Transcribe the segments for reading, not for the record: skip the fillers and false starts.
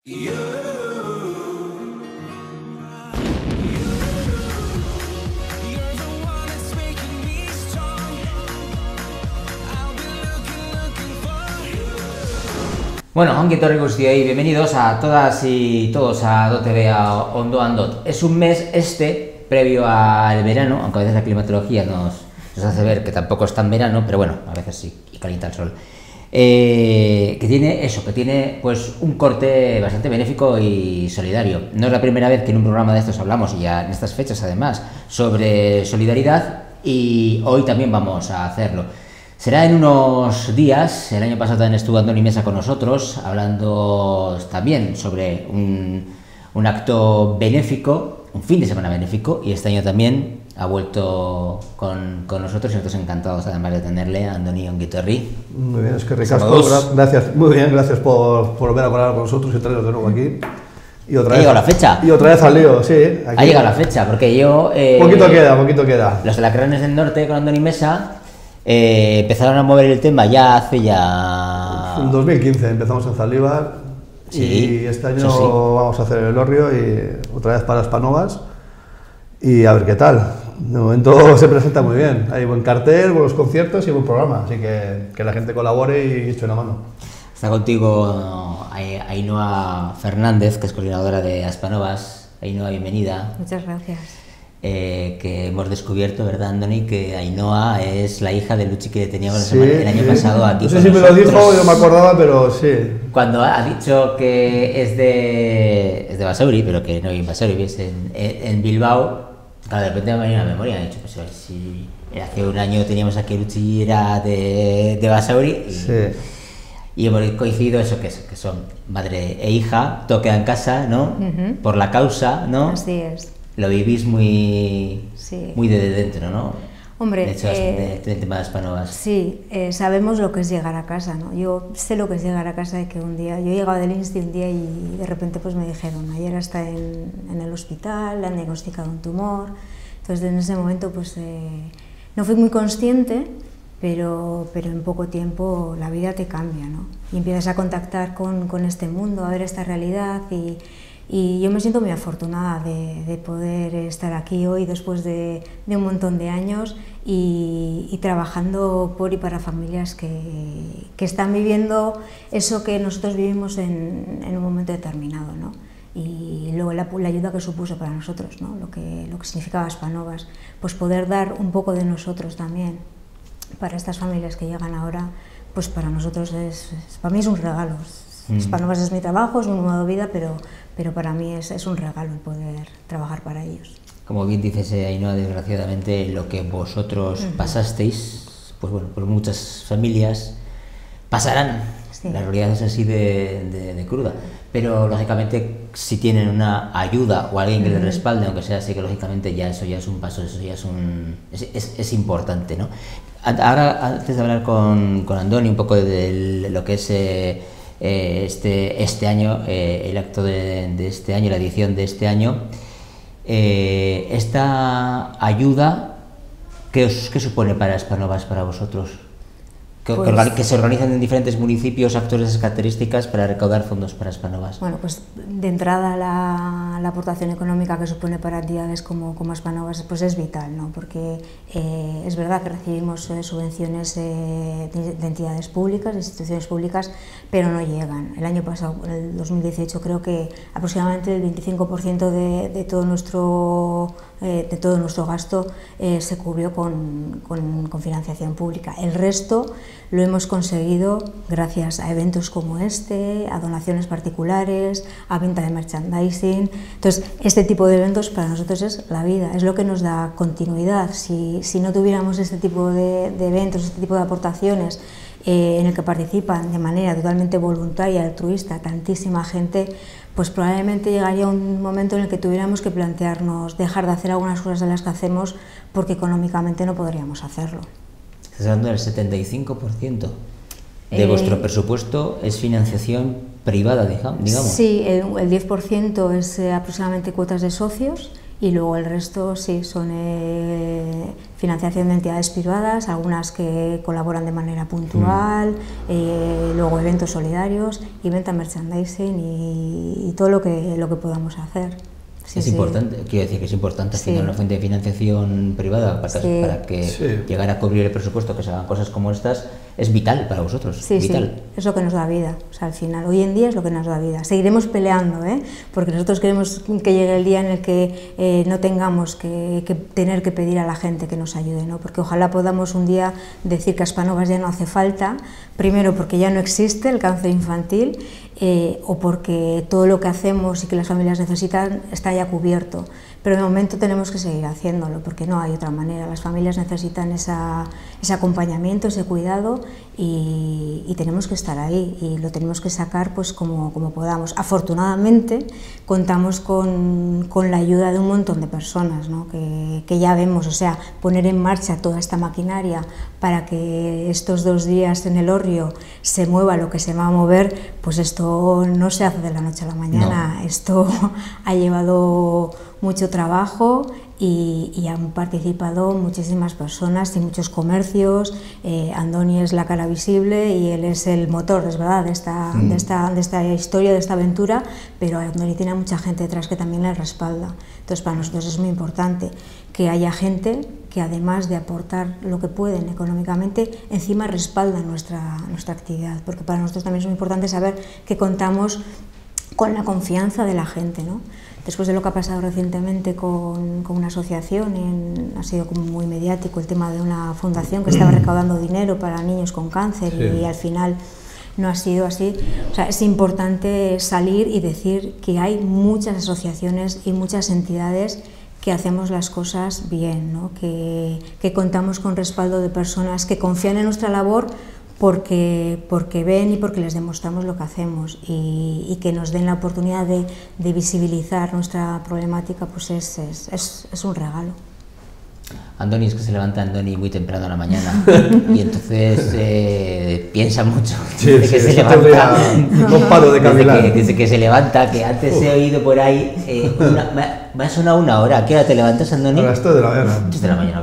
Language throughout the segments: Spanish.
Bueno, ongi etorri guztioi, bienvenidos a todas y todos a DOTV, a Ondo Andot. Es un mes previo al verano, aunque a veces la climatología nos hace ver que tampoco es tan verano, pero bueno, a veces sí, y calienta el sol. Que tiene pues un corte bastante benéfico y solidario. No es la primera vez que en un programa de estos hablamos, y ya en estas fechas además, sobre solidaridad, y hoy también vamos a hacerlo. Será en unos días. El año pasado también estuvo Andoni Mesa con nosotros, hablando también sobre un acto benéfico, un fin de semana benéfico, y este año también ha vuelto con nosotros, y nosotros encantados además de tenerle, a Andoni ongi etorri. Muy bien, es que ricasco, gracias, muy bien, gracias por volver a colaborar con nosotros y traeros de nuevo aquí. Y otra vez, ha llegado la fecha. Y otra vez al lío, sí. Aquí. Ha llegado la fecha, porque yo... poquito queda. Los de la Cranes del Norte con Andoni Mesa empezaron a mover el tema ya hace En 2015 empezamos en Zaldívar, sí, y este año sí. Vamos a hacer el Elorrio y otra vez para Spanovas, y a ver qué tal. De momento se presenta muy bien, hay buen cartel, buenos conciertos y buen programa, así que la gente colabore y eche una mano. Está contigo Ainhoa Fernández, que es coordinadora de Spanovas. Ainhoa, bienvenida. Muchas gracias. Que hemos descubierto, ¿verdad, Andoni? Que Ainhoa es la hija de Luchi que teníamos el año pasado aquí. No sé si me lo dijo, yo me acordaba, pero sí. Cuando ha dicho que es de Basauri, pero que no vive en Basauri, es en Bilbao, claro, de repente me ha venido a la memoria. He dicho, pues si hace un año teníamos aquí Luchi, era de Basauri. Y hemos coincidido eso, que son madre e hija, todo queda en casa, ¿no? Por la causa, ¿no? Así es. Lo vivís muy desde dentro, ¿no? Hombre, de hecho, el tema de Spanovas. Sí, sabemos lo que es llegar a casa, ¿no? Yo sé lo que es llegar a casa de que un día... Yo he llegado del INSTI un día y de repente pues me dijeron, ayer está en el hospital, le han diagnosticado un tumor. Entonces en ese momento pues no fui muy consciente, pero en poco tiempo la vida te cambia, ¿no? Y empiezas a contactar con este mundo, a ver esta realidad, y yo me siento muy afortunada de poder estar aquí hoy después de un montón de años y trabajando por y para familias que están viviendo eso que nosotros vivimos en un momento determinado, ¿no? Y luego la ayuda que supuso para nosotros, ¿no? Lo que significaba Spanovas, pues poder dar un poco de nosotros también para estas familias que llegan ahora, pues para nosotros para mí es un regalo. Spanovas es mi trabajo, es mi modo de vida, pero para mí es un regalo el poder trabajar para ellos. Como bien dices, Ainhoa, desgraciadamente lo que vosotros pasasteis, pues bueno, por muchas familias pasarán. Sí. La realidad es así de cruda, pero lógicamente si tienen una ayuda o alguien que les respalde, aunque sea psicológicamente, eso ya es un paso, eso ya es importante, ¿no? Ahora, antes de hablar con Andoni un poco de lo que es este año, el acto de este año, la edición de este año, esta ayuda, ¿qué supone para Spanovas, para vosotros? Que se organizan en diferentes municipios actores de esas características para recaudar fondos para Spanovas. Bueno, pues de entrada la aportación económica que supone para entidades como Spanovas pues es vital, ¿no? Porque es verdad que recibimos subvenciones de entidades públicas, de instituciones públicas, pero no llegan. El año pasado, el 2018, creo que aproximadamente el 25% de todo nuestro gasto se cubrió con financiación pública. El resto lo hemos conseguido gracias a eventos como este, a donaciones particulares, a venta de merchandising. Entonces, este tipo de eventos para nosotros es la vida, es lo que nos da continuidad. Si no tuviéramos este tipo de eventos, este tipo de aportaciones en el que participan de manera totalmente voluntaria, altruista, tantísima gente, pues probablemente llegaría un momento en el que tuviéramos que plantearnos dejar de hacer algunas cosas de las que hacemos porque económicamente no podríamos hacerlo. Estás hablando del 75% de vuestro presupuesto es financiación privada, digamos. Sí, el 10% es aproximadamente cuotas de socios y luego el resto sí son financiación de entidades privadas, algunas que colaboran de manera puntual, luego eventos solidarios y venta merchandising y todo lo que podamos hacer. Sí, es importante, quiero decir que es importante al final una fuente de financiación privada para que llegar a cubrir el presupuesto, que se hagan cosas como estas, es vital para vosotros. Sí, vital. Es lo que nos da vida, o sea, al final, hoy en día es lo que nos da vida. Seguiremos peleando, porque nosotros queremos que llegue el día en el que no tengamos que tener que pedir a la gente que nos ayude, ¿no? Porque ojalá podamos un día decir que a Aspanovas ya no hace falta, primero porque ya no existe el cáncer infantil, o porque todo lo que hacemos y que las familias necesitan está ya cubierto, pero de momento tenemos que seguir haciéndolo porque no hay otra manera. Las familias necesitan ese acompañamiento, ese cuidado y tenemos que estar ahí y lo tenemos que sacar pues como podamos. Afortunadamente contamos con la ayuda de un montón de personas, ¿no? que ya vemos, o sea, poner en marcha toda esta maquinaria para que estos 2 días en Elorrio se mueva lo que se va a mover, pues esto no se hace de la noche a la mañana, no. Esto ha llevado mucho trabajo y han participado muchísimas personas y muchos comercios. Andoni es la cara visible y él es el motor, es verdad, de esta historia, de esta aventura, pero Andoni tiene mucha gente detrás que también le respalda. Entonces para nosotros es muy importante que haya gente que además de aportar lo que pueden económicamente, encima respaldan nuestra actividad, porque para nosotros también es muy importante saber que contamos con la confianza de la gente, ¿no? Después de lo que ha pasado recientemente con una asociación, ha sido como muy mediático el tema de una fundación que estaba recaudando dinero para niños con cáncer y al final no ha sido así. O sea, es importante salir y decir que hay muchas asociaciones y muchas entidades que hacemos las cosas bien, ¿no? que contamos con respaldo de personas que confían en nuestra labor porque ven y porque les demostramos lo que hacemos y que nos den la oportunidad de visibilizar nuestra problemática, pues es un regalo. Andoni, es que se levanta Andoni muy temprano a la mañana y entonces piensa mucho desde que se levanta, no paro de caminar. Desde que se levanta, que antes he oído por ahí, me ha sonado 1 hora. ¿A qué hora te levantas, Andoni? A las 3 de la mañana. 3 de la mañana,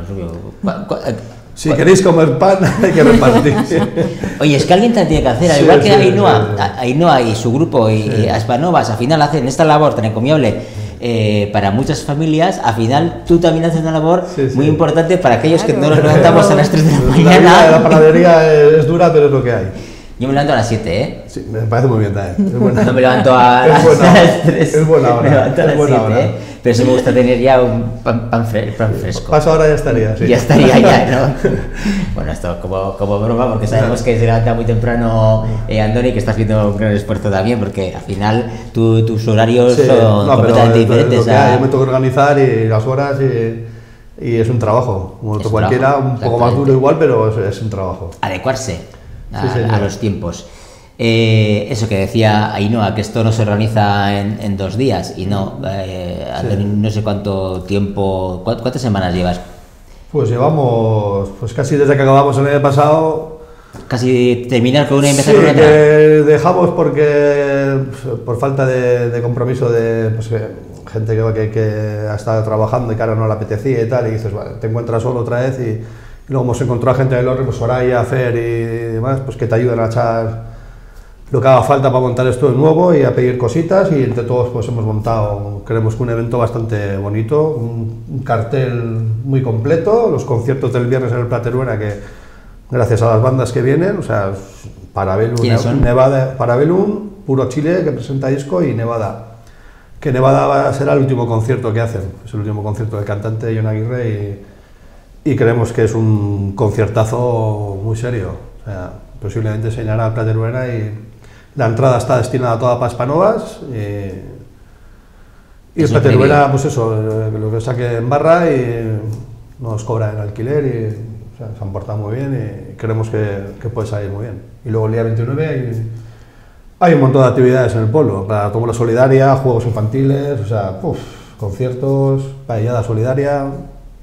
si queréis comer pan, hay que repartir. Oye, es que alguien te tiene que hacer, al igual que Ainhoa y su grupo y Aspanovas, al final hacen esta labor tan encomiable para muchas familias, al final tú también haces una labor muy importante para aquellos que no nos levantamos a las 3 de la mañana. La panadería es dura, pero es lo que hay. Yo me levanto a las 7, ¿eh? Sí, me parece muy bien también. No me levanto a las 3. Es buena hora. Me levanto a las 7, pero sí me gusta tener ya un pan fresco. Paso ahora ya estaría, sí. Ya estaría ya, ¿no? Bueno, esto como broma, porque sabemos que se levanta muy temprano Andoni, que está haciendo un gran esfuerzo también, porque al final tus horarios son completamente diferentes. Yo me tengo que organizar y las horas y es un trabajo. Como otro cualquiera, un poco más duro igual, pero es un trabajo. Adecuarse a los tiempos. Eso que decía Ainhoa, que esto no se organiza en 2 días y no, no sé cuánto tiempo, ¿cuántas semanas llevas? Pues llevamos, pues casi desde que acabamos el año pasado. Casi terminar con una y empezar con otra. Que dejamos porque por falta de compromiso de gente que ha estado trabajando y que ahora no le apetecía y tal, y dices, vale, te encuentras solo otra vez y luego hemos encontrado a gente del Elorrio, pues Soraya, Fer y demás, pues que te ayudan a echar lo que haga falta para montar esto de nuevo y a pedir cositas, y entre todos pues hemos montado, creemos que un evento bastante bonito, un cartel muy completo, los conciertos del viernes en el Plateruena, que gracias a las bandas que vienen, o sea, Parabellum, Puro Chile, que presenta disco, y Nevada, que Nevada será el último concierto que hacen, es el último concierto del cantante Jon Aguirre, y creemos que es un conciertazo muy serio, o sea, posiblemente se llenará el Plateruena y la entrada está destinada toda para Aspanovas y el Plateruena, pues eso, lo que saque en barra y nos cobra el alquiler y o sea, se han portado muy bien y creemos que puede salir muy bien. Y luego el día 29 hay un montón de actividades en el pueblo, para tómbola solidaria, juegos infantiles, o sea, conciertos, paellada solidaria.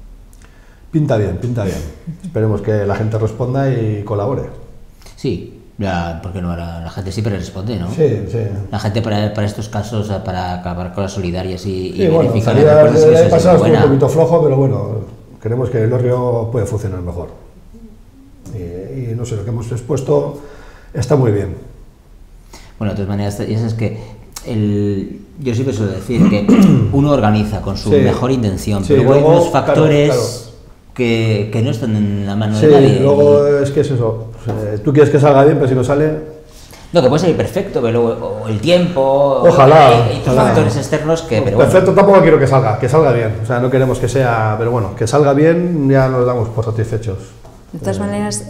Pinta bien, pinta bien. Esperemos que la gente responda y colabore. Sí, Ya, porque no, la gente siempre responde, ¿no? Sí, sí. La gente para estos casos, para acabar con las solidarias y bueno, beneficiar el año eso pasado es estuvo buena. un poquito flojo, pero bueno, creemos que el Elorrio puede funcionar mejor. Y no sé, lo que hemos expuesto está muy bien. Bueno, de todas maneras, ya sabes que yo siempre suelo decir que uno organiza con su mejor intención, pero luego hay unos factores que no están en la mano de nadie. Luego es que es eso, tú quieres que salga bien, pero si no sale... No, que puede salir perfecto, pero luego o el tiempo... Ojalá. Hay factores externos que... Pero perfecto, bueno, tampoco quiero que salga bien, o sea, no queremos que sea... Pero bueno, que salga bien ya nos damos por satisfechos. De todas maneras,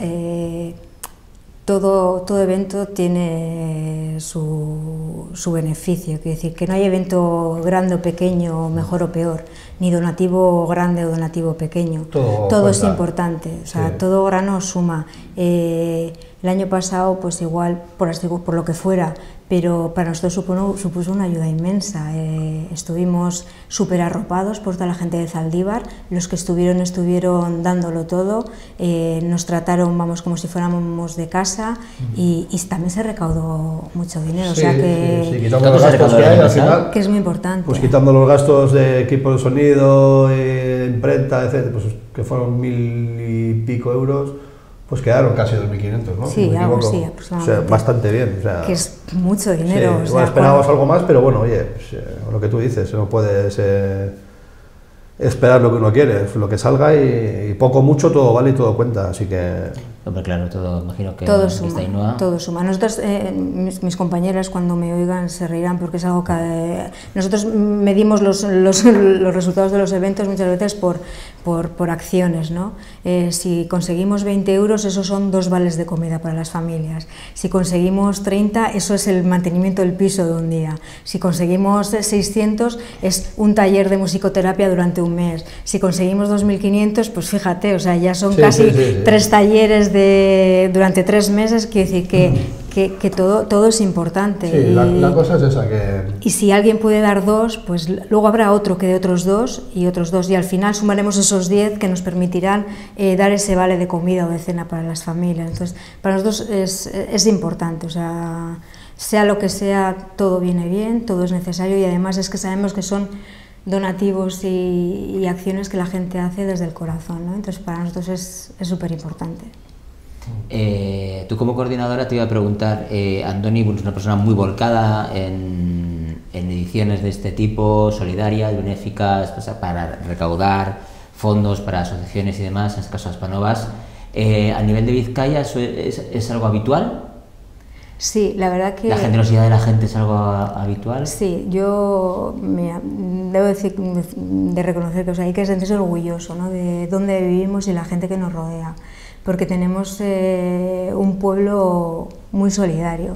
todo evento tiene su beneficio, quiero decir, que no hay evento grande o pequeño, mejor o peor, ni donativo grande o donativo pequeño, todo es importante, o sea, todo grano suma. El año pasado, pues igual, por lo que fuera, pero para nosotros supuso una ayuda inmensa. Estuvimos súper arropados por toda la gente de Zaldívar, los que estuvieron dándolo todo, nos trataron, vamos, como si fuéramos de casa, y también se recaudó mucho dinero, o sea que... quitando los gastos que hay al final, que es muy importante. Pues quitando los gastos de equipo de sonido, imprenta, etc., pues que fueron 1000 y pico euros, pues quedaron casi 2.500, ¿no? Sí, algo así, aproximadamente. O sea, bastante bien. O sea, que es mucho dinero. Sí, o sea, bueno, esperábamos algo más, pero bueno, oye, pues, lo que tú dices, no puedes esperar lo que uno quiere, lo que salga y poco mucho todo vale y todo cuenta, así que... Hombre, claro, todo, imagino que todo suma, todo suma. Nosotros, mis compañeras cuando me oigan se reirán porque es algo que... Nosotros medimos los resultados de los eventos muchas veces por acciones, ¿no? Si conseguimos 20 euros, esos son 2 vales de comida para las familias. Si conseguimos 30, eso es el mantenimiento del piso de un día. Si conseguimos 600, es un taller de musicoterapia durante un mes. Si conseguimos 2.500, pues fíjate, o sea, ya son casi 3 talleres durante 3 meses, quiere decir que todo es importante. Sí, la cosa es esa, que... Y si alguien puede dar 2, pues luego habrá otro que dé otros 2 y otros 2, y al final sumaremos esos 10 que nos permitirán dar ese vale de comida o de cena para las familias. Entonces, para nosotros es importante, o sea lo que sea, todo viene bien, todo es necesario, y además es que sabemos que son donativos y acciones que la gente hace desde el corazón, ¿no? Entonces, para nosotros es súper importante. Tú como coordinadora te iba a preguntar, Andoni es una persona muy volcada en ediciones de este tipo, solidarias, benéficas, pues, para recaudar fondos para asociaciones y demás, en este caso Aspanovas. A nivel de Vizcaya, ¿eso es algo habitual? Sí, la verdad que... ¿La generosidad de la gente es algo habitual? Sí, yo debo decir, de reconocer que hay que sentirse orgulloso, ¿no?, de dónde vivimos y la gente que nos rodea, porque tenemos un pueblo muy solidario.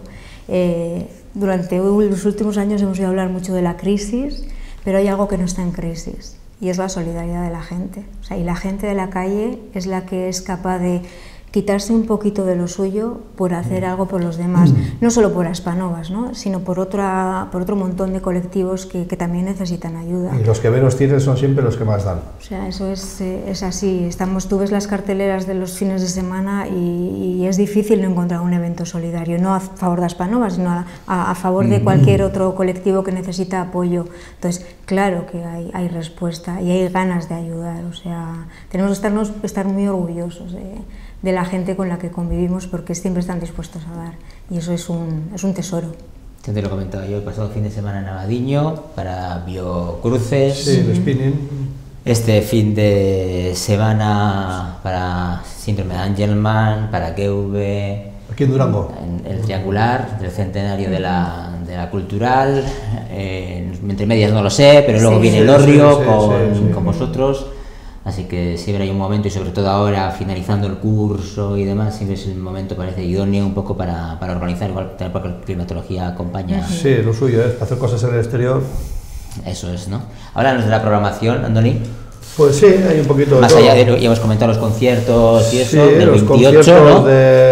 Durante los últimos años hemos oído hablar mucho de la crisis, pero hay algo que no está en crisis, y es la solidaridad de la gente. O sea, y la gente de la calle es la que es capaz de quitarse un poquito de lo suyo por hacer algo por los demás, no solo por Aspanovas, ¿no?, sino por otro montón de colectivos que también necesitan ayuda. Y los que menos tienen son siempre los que más dan. O sea, eso es así. Tú ves las carteleras de los fines de semana y es difícil no encontrar un evento solidario, no a favor de Aspanovas, sino a favor de cualquier otro colectivo que necesita apoyo. Entonces, claro que hay respuesta y hay ganas de ayudar. O sea, tenemos que estar muy orgullosos de la gente con la que convivimos, porque siempre están dispuestos a dar, y eso es un tesoro. Te lo comentaba yo el pasado fin de semana en Abadiño para Biocruces. Sí, el spinning. Este fin de semana para Síndrome de Angelman, para GV. Aquí en Durango. En el Triangular, del centenario de la Cultural. Entre medias no lo sé, pero luego viene Elorrio con vosotros. Así que siempre hay un momento, y sobre todo ahora, finalizando el curso y demás, siempre es el momento, parece idóneo un poco para organizar, igual porque la climatología acompaña. Sí, lo suyo es hacer cosas en el exterior. Eso es, ¿no? Háblanos de la programación, Andoni. Pues sí, hay un poquito de más todo. Allá de, ya hemos comentado los conciertos y eso, sí, del los 28, ¿no?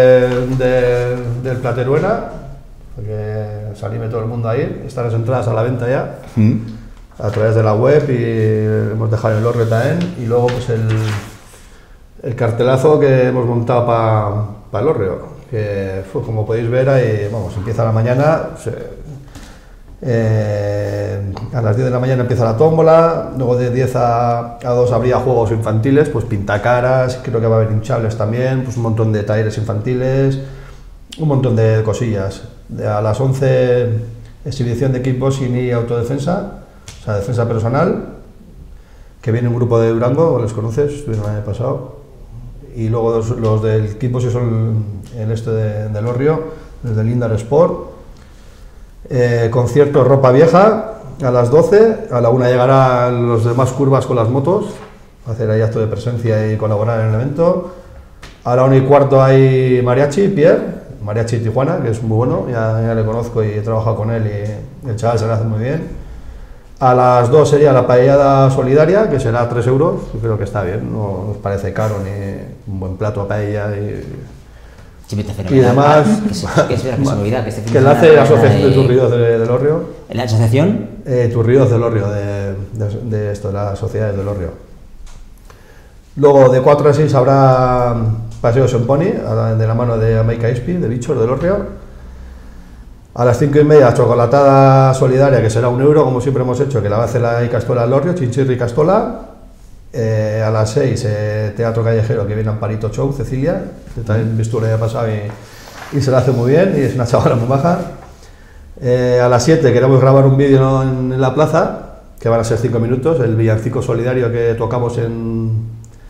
Del Plateruena, porque salíme todo el mundo ahí, están las entradas a la venta ya. A través de la web, y hemos dejado el Elorrio también, y luego pues el cartelazo que hemos montado para Elorrio, que como podéis ver, ahí, vamos, empieza la mañana, a las 10 de la mañana empieza la tómbola, luego de 10 a 2 habría juegos infantiles, pues pintacaras, creo que va a haber hinchables también, pues un montón de talleres infantiles, un montón de cosillas. A las 11 exhibición de kickboxing y autodefensa, o sea, defensa personal, que viene un grupo de Durango, ¿les conoces? Estuvieron el año pasado. Y luego los del kickboxing son el este de Elorrio, los del Indar Sport. Concierto Ropa Vieja a las 12, a la 1 llegarán los demás curvas con las motos, hacer ahí acto de presencia y colaborar en el evento. A la 1:15 hay mariachi, Pierre, mariachi Tijuana, que es muy bueno, ya le conozco y he trabajado con él y el chaval se lo hace muy bien. A las 2 sería la paellada solidaria, que será 3 euros, yo creo que está bien, no nos parece caro ni un buen plato a paella y demás. Que la hace la Asociación de Turríos de Elorrio. ¿La asociación? Turríos de Elorrio, de esto, de la sociedad de Elorrio. Luego de 4 a 6 habrá paseo en pony, de la mano de América Ispi, de Bichos de Elorrio. A las 5:30 chocolatada solidaria, que será 1 euro, como siempre hemos hecho, que la va a hacer la Castola Elorrio, Chinchirri Castola. A las 6 teatro callejero, que viene Amparito Show, Cecilia, que también visto el año pasado y se la hace muy bien, y es una chavala muy baja. A las 7 queremos grabar un vídeo en la plaza, que van a ser 5 minutos, el villancico solidario que tocamos en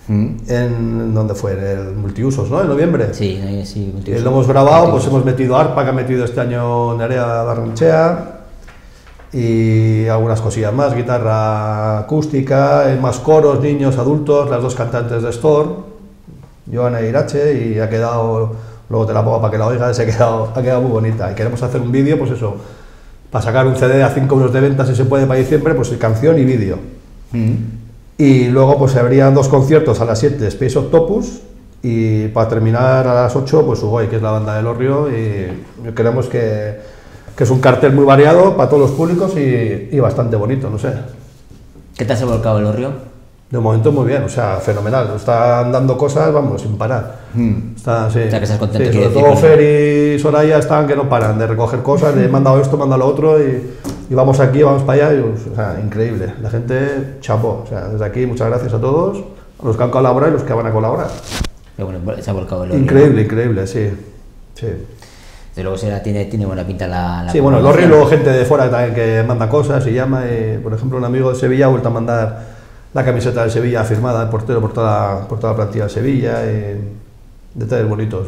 ¿dónde fue? En el Multiusos, ¿no? En noviembre. Sí, Multiusos. Lo hemos grabado, pues hemos metido arpa, que ha metido este año Nerea Barrenechea, y algunas cosillas más, guitarra acústica, más coros, niños, adultos, las 2 cantantes de Store, Joana e Irache, y ha quedado, luego te la pongo para que la oigas, ha quedado muy bonita. Y queremos hacer un vídeo, pues eso, para sacar un CD a 5 euros de venta, si se puede, para diciembre, pues canción y vídeo. Y luego pues habrían 2 conciertos a las 7, Space Octopus, y para terminar a las 8, pues Ugoi, que es la banda de Elorrio, y queremos que es un cartel muy variado para todos los públicos y bastante bonito, no sé. ¿Qué tal se ha volcado Elorrio? De momento muy bien, o sea, fenomenal, están dando cosas, vamos, sin parar. Está, sí. O sea, que estás contento. Sí, sobre todo Fer y Soraya están que no paran de recoger cosas, de mandado esto, manda lo otro, y vamos aquí, vamos para allá, o sea, increíble. La gente, chapó, o sea, desde aquí muchas gracias a todos, a los que han colaborado y los que van a colaborar. Pero bueno, se ha volcado Elorrio. Increíble, sí. Desde luego tiene buena pinta la sí, bueno, Elorrio y luego gente de fuera también que manda cosas y llama, por ejemplo, un amigo de Sevilla ha vuelto a mandar la camiseta de Sevilla firmada, el portero por toda la plantilla de Sevilla, detalles bonitos.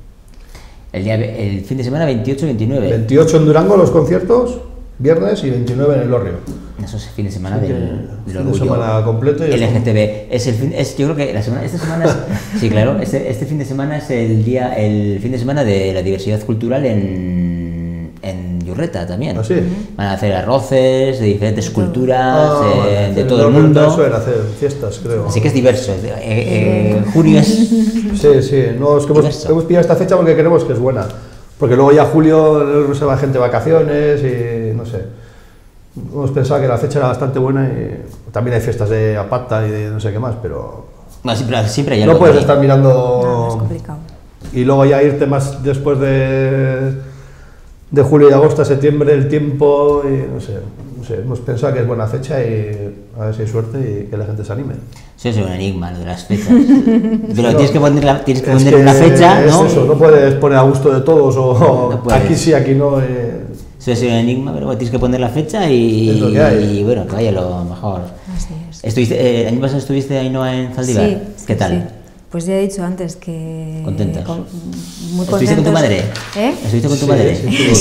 El fin de semana 28-29. 28 en Durango los conciertos, viernes, y 29 en Elorrio. Eso es el fin de semana del orgullo. Fin de semana completo. Y LGTB. Yo creo que esta semana es, sí, claro, este fin de semana es el fin de semana de la diversidad cultural en Yurreta también. ¿Ah, sí? Van a hacer arroces de diferentes culturas, de todo el mundo. Suelen hacer fiestas, creo. Así que es diverso. Junio es... Sí, no, es que hemos pillado esta fecha porque creemos que es buena. Porque luego ya julio se va gente de vacaciones y no sé. Hemos pensado que la fecha era bastante buena y también hay fiestas de Apata y de no sé qué más, pero... No, siempre hay algo. No puedes estar mirando... No, es complicado. Y luego ya irte más después de julio y agosto a septiembre, el tiempo y no sé. Hemos pensado que es buena fecha y a ver si hay suerte y que la gente se anime. Eso es un enigma, lo de las fechas. Pero tienes que poner una fecha, ¿no? Es eso, no puedes poner a gusto de todos o no aquí sí, aquí no. Eso es un enigma, pero tienes que poner la fecha y bueno, que vaya lo mejor. Así es. ¿El año pasado estuviste Ainhoa en Zaldibar? Sí. ¿Qué tal? Sí. Pues ya he dicho antes que... ¿Contentas? Muy contentos. ¿Estuviste con tu madre? ¿Estuviste con tu madre?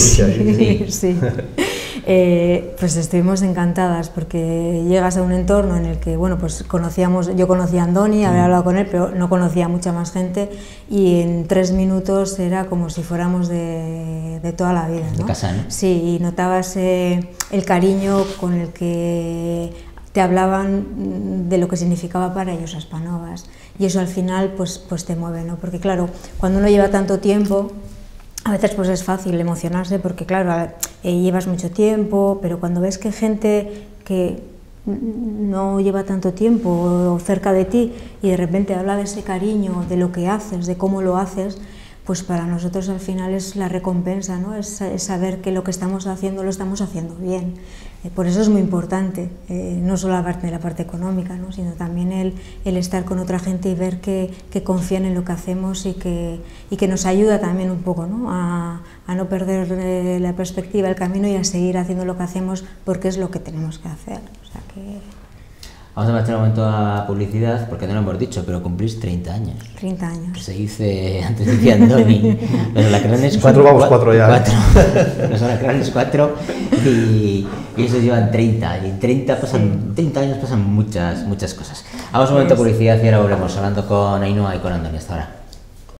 Sí. Pues estuvimos encantadas porque llegas a un entorno en el que, bueno, pues yo conocía a Andoni, había hablado con él, pero no conocía a mucha más gente, y en 3 minutos era como si fuéramos de toda la vida, ¿no? De casa, ¿no? Sí, y notabas el cariño con el que te hablaban de lo que significaba para ellos Aspanovas, y eso al final pues te mueve, ¿no? Porque claro, cuando uno lleva tanto tiempo, a veces pues es fácil emocionarse porque claro, llevas mucho tiempo, pero cuando ves que gente que no lleva tanto tiempo cerca de ti y de repente habla de ese cariño, de lo que haces, de cómo lo haces, pues para nosotros al final es la recompensa, ¿no? Es saber que lo que estamos haciendo lo estamos haciendo bien. Por eso es muy importante, no solo la parte económica, ¿no? Sino también el estar con otra gente y ver que confían en lo que hacemos y que nos ayuda también un poco, ¿no? A no perder la perspectiva, el camino y a seguir haciendo lo que hacemos porque es lo que tenemos que hacer. O sea que... Vamos a meter un momento a publicidad, porque no lo hemos dicho, pero cumplís 30 años. 30 años. Que se dice, antes decía Andoni, los alacranes 4 vamos 4 ya. 4, los alacranes 4 y esos llevan 30. Y en 30 años pasan muchas cosas. Vamos a un momento a publicidad y ahora volvemos hablando con Ainhoa y con Andoni. Hasta ahora.